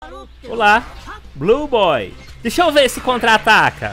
Olá, Blue Boy. Deixa eu ver se contra-ataca.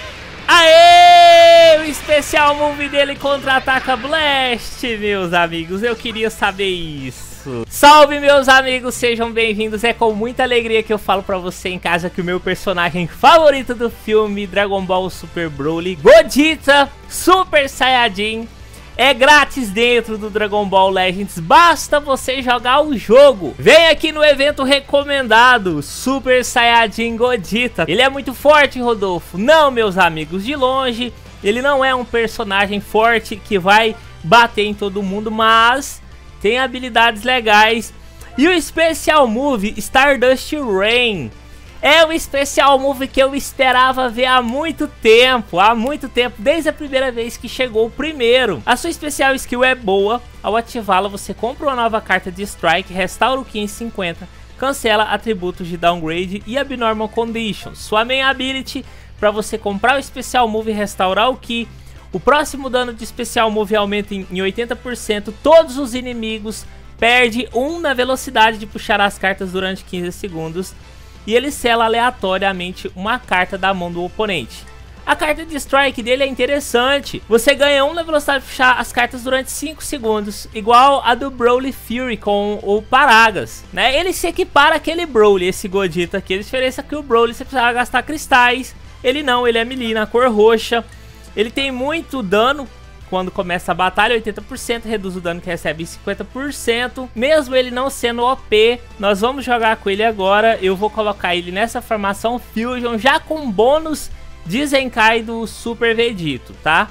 Aê! O especial move dele contra-ataca Blast, meus amigos. Eu queria saber isso. Salve, meus amigos, sejam bem-vindos. É com muita alegria que eu falo pra você em casa que o meu personagem favorito do filme Dragon Ball Super Broly, Gogeta Super Saiyajin, é grátis dentro do Dragon Ball Legends, basta você jogar o jogo. Vem aqui no evento recomendado, Super Saiyajin Gogeta. Ele é muito forte, Rodolfo? Não, meus amigos, de longe. Ele não é um personagem forte que vai bater em todo mundo, mas tem habilidades legais. E o Special Move Stardust Rain é o Special Move que eu esperava ver há muito tempo, desde a primeira vez que chegou o primeiro. A sua especial skill é boa, ao ativá-la você compra uma nova carta de Strike, restaura o Ki em 50, cancela atributos de Downgrade e Abnormal Conditions. Sua main ability, para você comprar o Special Move e restaurar o Ki, o próximo dano de Special Move aumenta em 80%, todos os inimigos perdem 1 na velocidade de puxar as cartas durante 15 segundos. E ele sela aleatoriamente uma carta da mão do oponente. A carta de strike dele é interessante. Você ganha 1 na velocidade de puxar as cartas durante 5 segundos. Igual a do Broly Fury com o Paragas, né? Ele se equipara àquele Broly, esse Gogeta aqui. A diferença é que o Broly você precisava gastar cristais. Ele não, ele é melee na cor roxa. Ele tem muito dano. Quando começa a batalha, 80%, reduz o dano que recebe em 50%. Mesmo ele não sendo OP, nós vamos jogar com ele agora. Eu vou colocar ele nessa formação Fusion, já com bônus de Zenkai do Super Vegito, tá?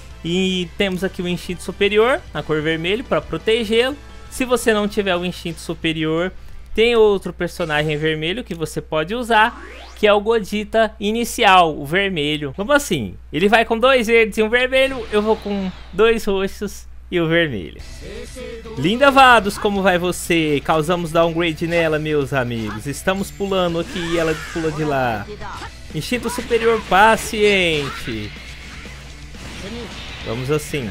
E temos aqui o Instinto Superior, na cor vermelho, para protegê-lo. Se você não tiver o Instinto Superior, tem outro personagem vermelho que você pode usar, que é o Gogeta inicial, o vermelho. Vamos assim, ele vai com 2 verdes e um vermelho, eu vou com 2 roxos e o vermelho. Linda Vados, como vai você? Causamos downgrade nela, meus amigos. Estamos pulando aqui e ela pula de lá. Instinto Superior paciente. Vamos assim.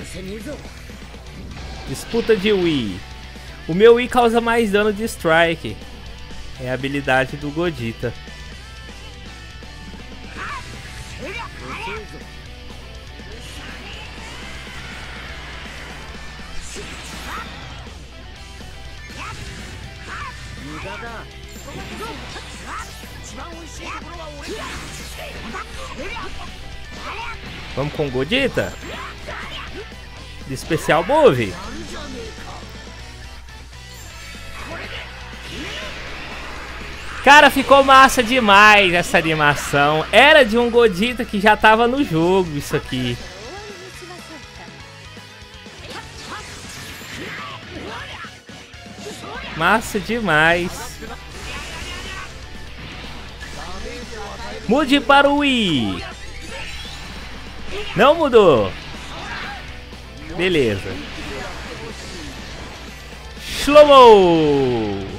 Disputa de Wii. O meu Wii causa mais dano de strike. É a habilidade do Gogeta. Vamos com o Gogeta? De Special Move. Cara, ficou massa demais essa animação. Era de um Gogeta que já tava no jogo isso aqui. Massa demais. Mude para o Wii. Não mudou. Beleza. Slow-mo.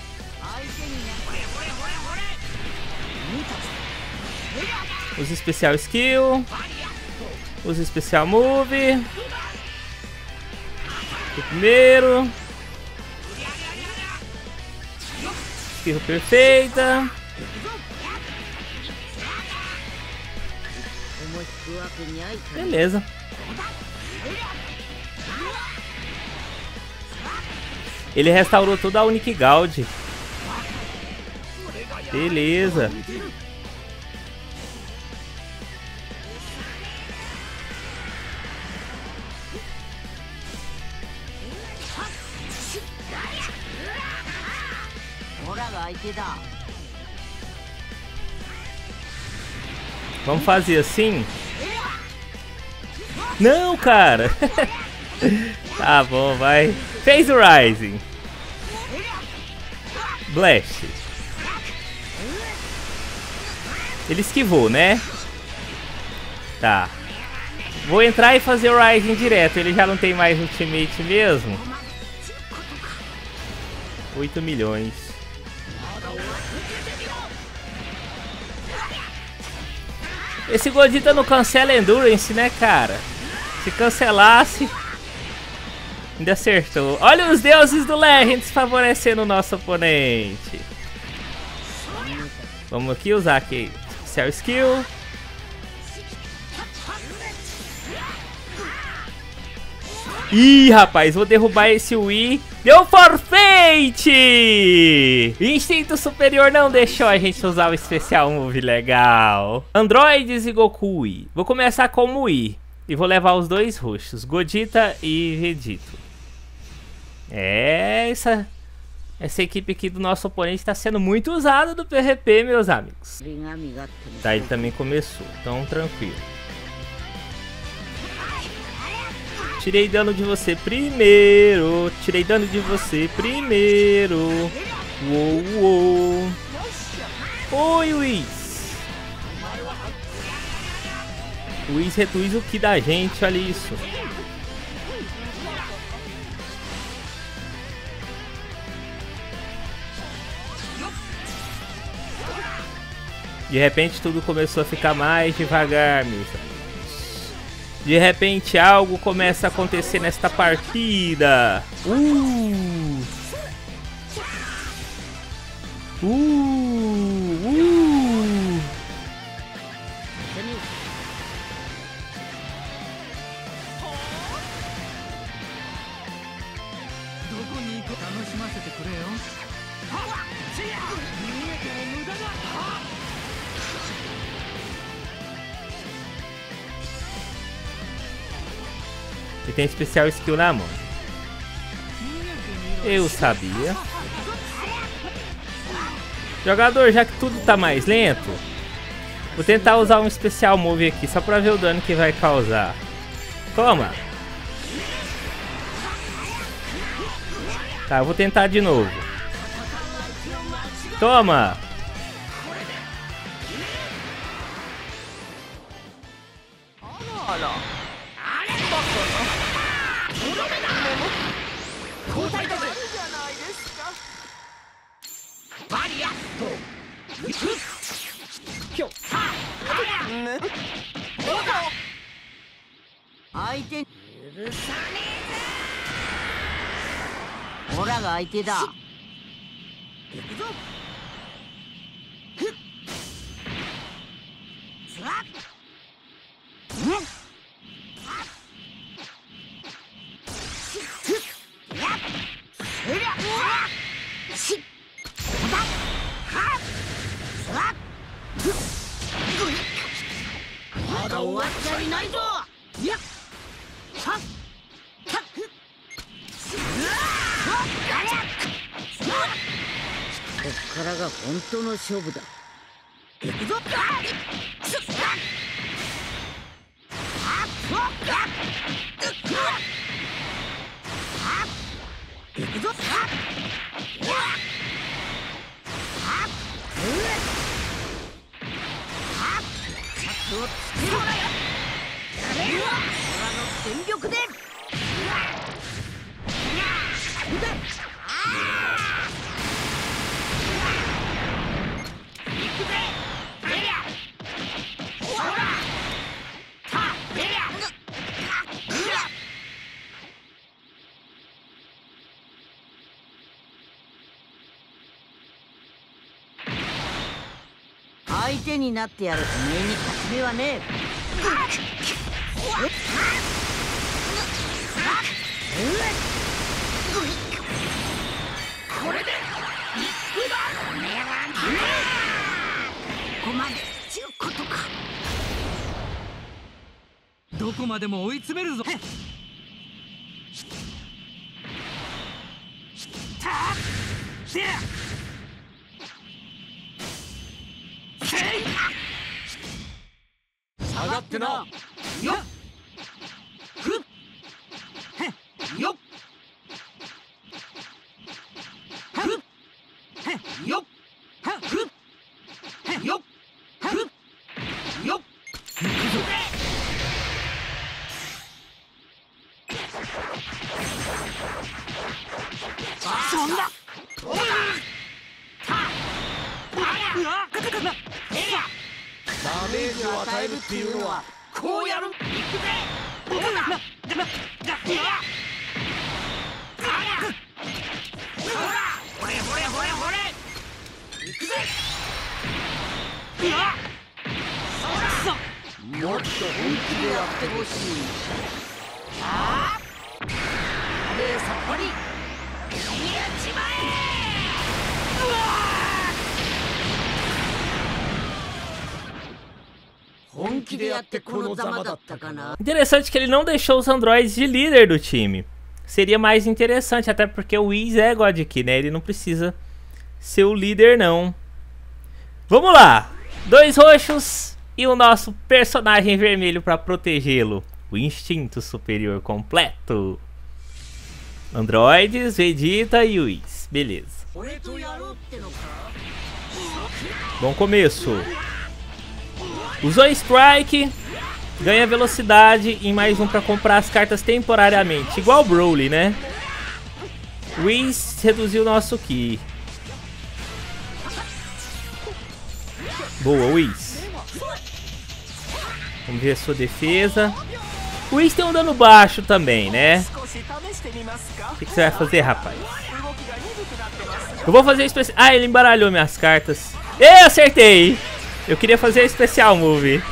Usa especial skill. Usa especial move. O primeiro. Skill perfeita. Beleza. Ele restaurou toda a Unique Gold. Beleza. Vamos fazer assim? Não, cara. Tá bom, vai. Fez o Rising. Blast. Ele esquivou, né? Tá. Vou entrar e fazer o Rising direto. Ele já não tem mais ultimate mesmo. 8 milhões. Esse Gogeta não cancela Endurance, né, cara? Se cancelasse... Ainda acertou. Olha os deuses do Legends favorecendo o nosso oponente. Vamos aqui usar aqui Cell Skill. Ih, rapaz, vou derrubar esse Wii. Deu forfeit! Instinto superior não deixou a gente usar o especial move legal. Androides e Goku Wii. Vou começar como Wii. E vou levar os dois roxos, Godita e Vegito. Essa equipe aqui do nosso oponente está sendo muito usada do PVP, meus amigos. Tá, ele também começou, então tranquilo. Tirei dano de você primeiro. Tirei dano de você primeiro. Uou, uou. Oi, Whis. O Whis reduz o ki da gente, olha isso. De repente tudo começou a ficar mais devagar, meus amigos. De repente algo começa a acontecer nesta partida. E tem especial skill na mão. Eu sabia. Jogador, já que tudo tá mais lento, vou tentar usar um especial move aqui, só pra ver o dano que vai causar. Toma! Tá, eu vou tentar de novo. Toma! Interessante que ele não deixou os androides de líder do time. Seria mais interessante, até porque o Whis é God Ki, né? Ele não precisa ser o líder, não. Vamos lá! 2 roxos e o nosso personagem vermelho para protegê-lo. O instinto superior completo. Androides, Vegeta e Whis. Beleza. Bom começo. Usou Strike, ganha velocidade e mais um para comprar as cartas temporariamente. Igual o Broly, né? Whis reduziu o nosso Ki. Boa, Whis. Vamos ver a sua defesa. O Whis tem um dano baixo também, né? O que você vai fazer, rapaz? Eu vou fazer especial. Ah, ele embaralhou minhas cartas. Eu acertei! Eu queria fazer a especial move.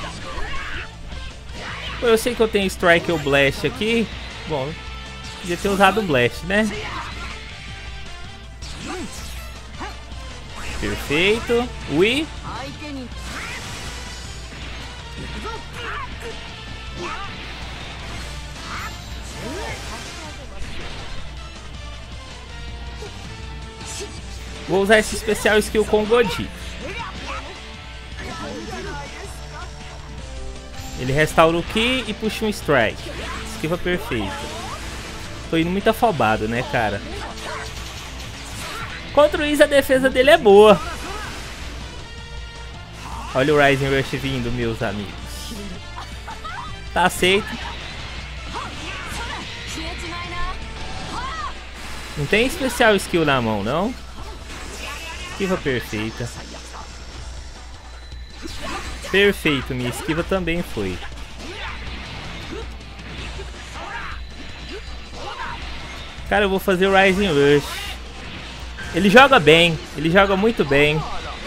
Eu sei que eu tenho Strike ou Blast aqui. Bom, podia ter usado o Blast, né? Perfeito. Ui. Vou usar esse especial skill com o Gogeta. Ele restaura o Ki e puxa um Strike. Esquiva perfeita. Tô indo muito afobado, né, cara? Contra o Whis, a defesa dele é boa. Olha o Rising Rush vindo, meus amigos. Tá aceito. Não tem especial skill na mão, não? Esquiva perfeita. Perfeito, minha esquiva também foi. Cara, eu vou fazer o Rising Rush. Ele joga bem, ele joga muito bem.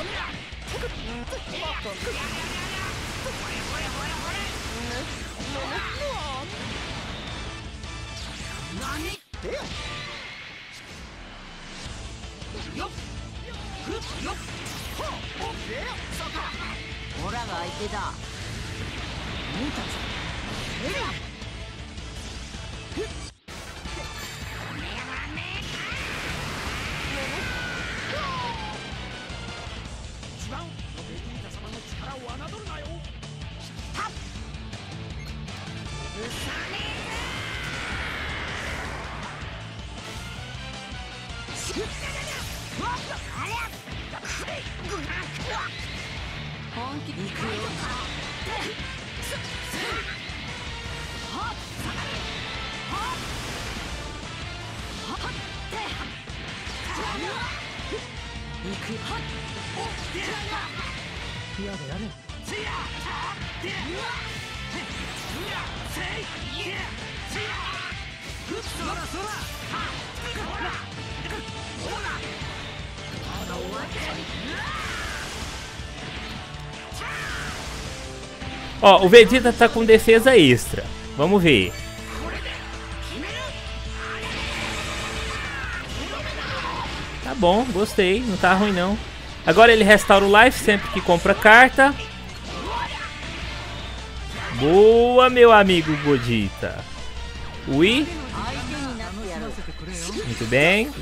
Ó, o Vegeta tá com defesa extra. Vamos ver. Tá bom, gostei. Não tá ruim, não. Agora ele restaura o life sempre que compra carta. Boa, meu amigo Gogeta. Ui. Muito bem.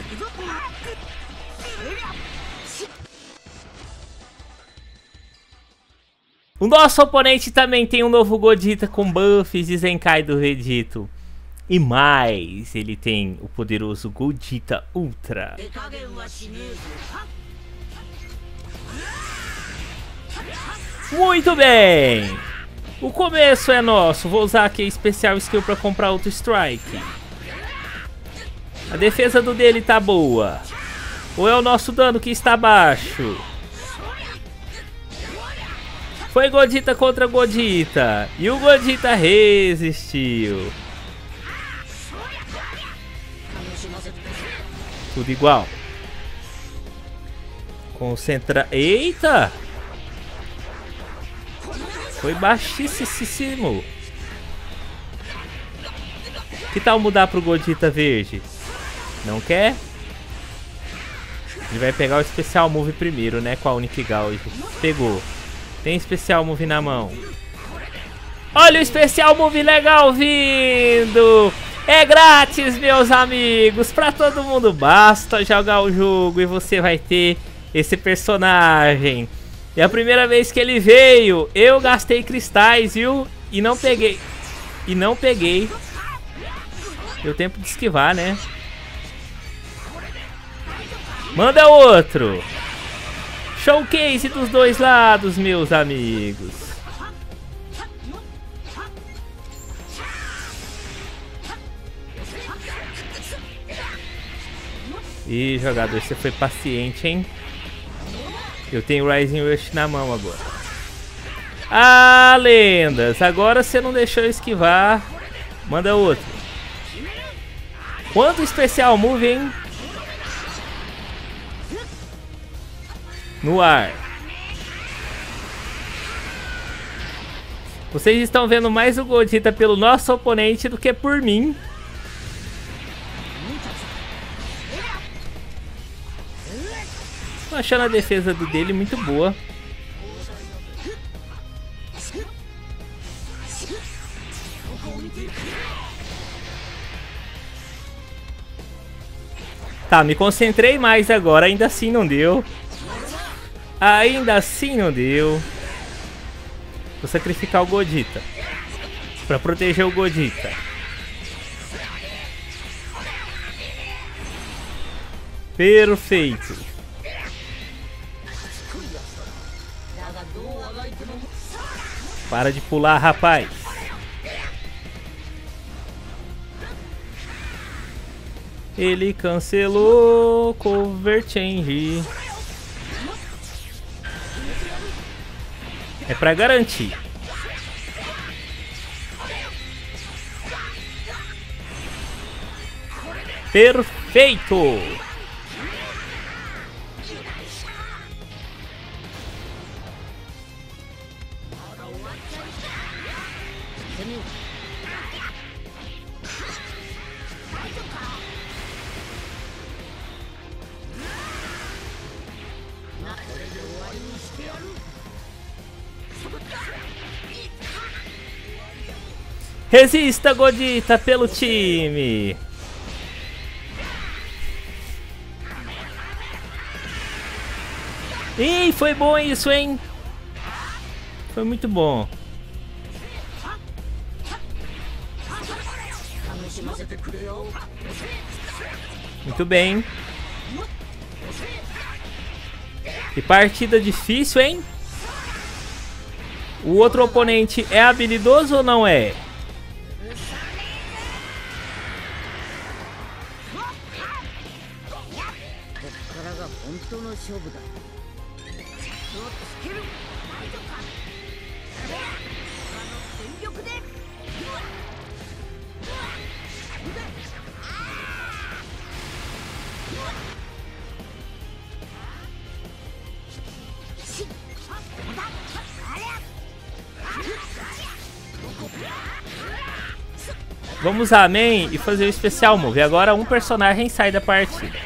O nosso oponente também tem um novo Gogeta com buffs e Zenkai do Vegito. E mais, ele tem o poderoso Gogeta Ultra. Muito bem! O começo é nosso. Vou usar aqui a especial skill para comprar outro Strike. A defesa do dele tá boa. Ou é o nosso dano que está baixo? Foi Gogeta contra Gogeta. E o Gogeta resistiu. Tudo igual. Concentra... Eita! Foi baixíssimo. Que tal mudar pro Godita verde? Não quer? Ele vai pegar o especial move primeiro, né? Com a Unique Gauge. Pegou. Tem especial move na mão. Olha o especial move legal vindo! É grátis, meus amigos! Pra todo mundo, basta jogar o jogo e você vai ter esse personagem. E a primeira vez que ele veio, eu gastei cristais, viu? E não peguei. Deu tempo de esquivar, né? Manda outro! Showcase dos dois lados, meus amigos. Ih, jogador, você foi paciente, hein? Eu tenho Rising Rush na mão agora. Ah, lendas! Agora você não deixou eu esquivar. Manda outro. Quanto especial move, hein? No ar. Vocês estão vendo mais o Godita pelo nosso oponente do que por mim. Tô achando a defesa dele muito boa. Tá, me concentrei mais agora. Ainda assim não deu. Vou sacrificar o Godita pra proteger o Godita. Perfeito. Para de pular, rapaz. Ele cancelou cover change. É pra garantir. Perfeito. Resista, Godita, pelo time. Ih, foi bom isso, hein? Foi muito bom. Muito bem. Que partida difícil, hein? O outro oponente é habilidoso ou não é? Vamos usar a main e fazer o especial move. Agora um personagem sai da partida.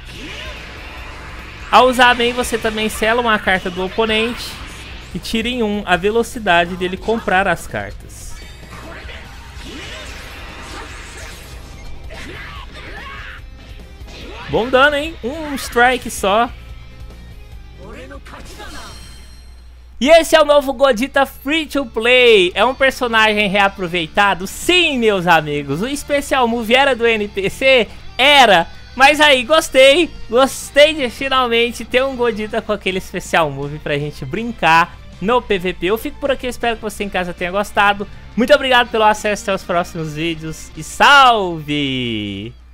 Ao usar a main, você também sela uma carta do oponente e tira em 1 a velocidade dele comprar as cartas. Bom dano, hein? Um strike só. E esse é o novo Godita Free to Play. É um personagem reaproveitado? Sim, meus amigos. O especial move era do NPC? Era. Mas aí, gostei. Gostei de finalmente ter um Godita com aquele especial move pra gente brincar no PVP. Eu fico por aqui, espero que você em casa tenha gostado. Muito obrigado pelo acesso, até os próximos vídeos. E salve!